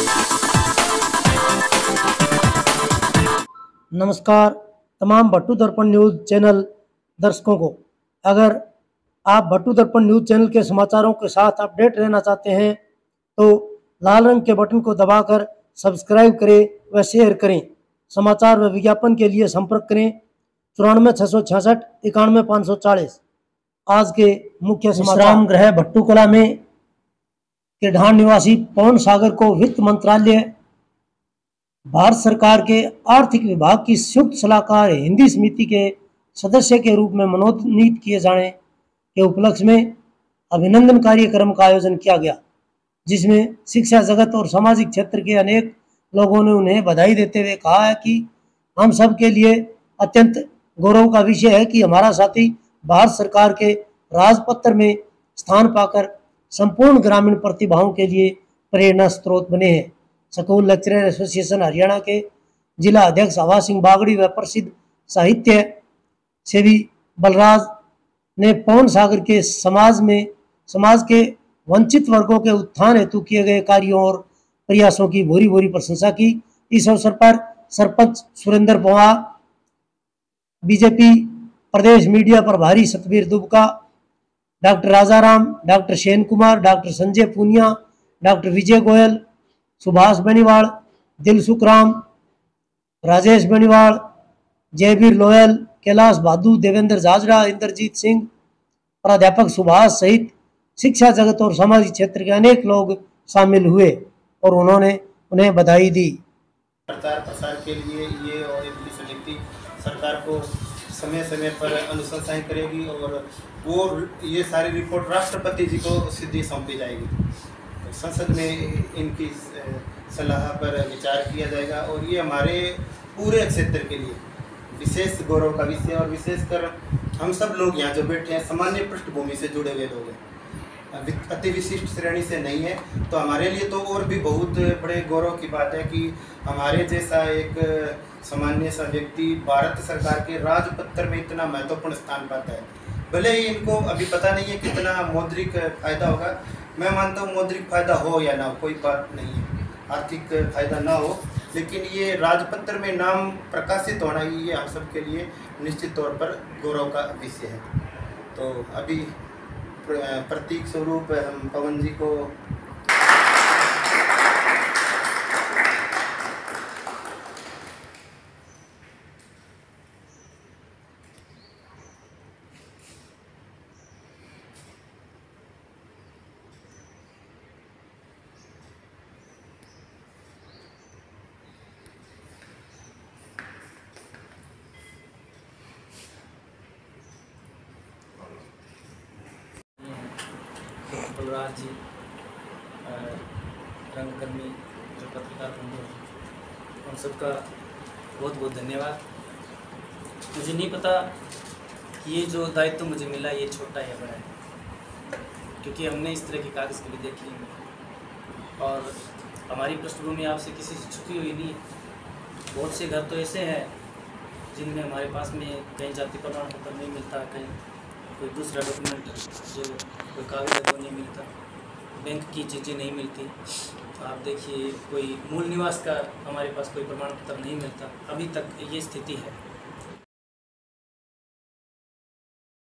नमस्कार तमाम भट्टू दर्पण न्यूज़ चैनल दर्शकों को। अगर आप भट्टू दर्पण न्यूज़ चैनल के समाचारों के साथ अपडेट रहना चाहते हैं तो लाल रंग के बटन को दबाकर सब्सक्राइब करें व शेयर करें। समाचार व विज्ञापन के लिए संपर्क करें 94 666 91 540। आज के मुख्य समाचार। गृह भट्टू कला में के ढाण निवासी पवन सागर को वित्त मंत्रालय भारत सरकार के आर्थिक विभाग की संयुक्त सलाहकार हिंदी समिति के सदस्य के रूप में मनोनीत किए जाने के उपलक्ष्य में अभिनंदन कार्यक्रम का आयोजन किया गया, जिसमें शिक्षा जगत और सामाजिक क्षेत्र के अनेक लोगों ने उन्हें बधाई देते हुए कहा है कि हम सब के लिए अत्यंत गौरव का विषय है कि हमारा साथी भारत सरकार के राजपत्र में स्थान पाकर संपूर्ण ग्रामीण प्रतिभाओं के लिए प्रेरणा स्रोत बने हैं। स्कूल लेक्चरर एसोसिएशन हरियाणा के जिला अध्यक्ष हवा सिंह बागड़ी व प्रसिद्ध साहित्य सेवी बलराज ने पवन सागर के समाज के वंचित वर्गों के उत्थान हेतु किए गए कार्यों और प्रयासों की भूरी भूरी प्रशंसा की। इस अवसर पर सरपंच सुरेंद्र पवार, बीजेपी प्रदेश मीडिया प्रभारी Satbir Dubka, doctor Rajaram, doctor Sen Kumar, doctor Sanjay Punia, doctor Vijay Goyal, Subhash Beniwal, Dilsukh Ram, Rajesh Beniwal, Jaiveer Loyal, Kailash Bahadur, Devender Jajra, Inderjit Singh, प्राध्यापक सुभाष सहित शिक्षा जगत और सामाजिक क्षेत्र के अनेक लोग शामिल हुए और उन्होंने उन्हें बधाई दी। प्रचार प्रसार के लिए ये और इनकी समिति सरकार को समय समय पर अनुशंसाएं करेगी और वो ये सारी रिपोर्ट राष्ट्रपति जी को सीधी सौंपी जाएगी। संसद में इनकी सलाह पर विचार किया जाएगा और ये हमारे पूरे क्षेत्र के लिए विशेष गौरव का विषय और विशेषकर हम सब लोग यहाँ जो बैठे हैं सामान्य पृष्ठभूमि से जुड़े हुए लोग हैं, अति विशिष्ट श्रेणी से नहीं है, तो हमारे लिए तो और भी बहुत बड़े गौरव की बात है कि हमारे जैसा एक सामान्य सा व्यक्ति भारत सरकार के राजपत्र में इतना महत्वपूर्ण स्थान पाता है। भले ही इनको अभी पता नहीं है कितना मौद्रिक फायदा होगा, मैं मानता हूँ मौद्रिक फायदा हो या ना हो कोई बात नहीं है, आर्थिक फायदा ना हो, लेकिन ये राजपत्र में नाम प्रकाशित होना ही ये हम सब के लिए निश्चित तौर पर गौरव का विषय है। तो अभी प्रतीक स्वरूप हम पवन जी को बलराज जी, रंगकर्मी, जो पत्रकार बंधु, उन सबका बहुत बहुत धन्यवाद। मुझे नहीं पता कि ये जो दायित्व मुझे मिला ये छोटा या बड़ा है, क्योंकि हमने इस तरह की कागज़ कभी देखी नहीं और हमारी पृष्ठभूमि आपसे किसी से छुपी हुई नहीं है। बहुत से घर तो ऐसे हैं जिनमें हमारे पास में कहीं जाति प्रमाण पत्र नहीं मिलता, कहीं कोई दूसरा डॉक्यूमेंट जो कोई कागज़ है वो नहीं मिलता, बैंक की चीज़ें नहीं मिलती। तो आप देखिए कोई मूल निवास का हमारे पास कोई प्रमाण पत्र नहीं मिलता, अभी तक ये स्थिति है।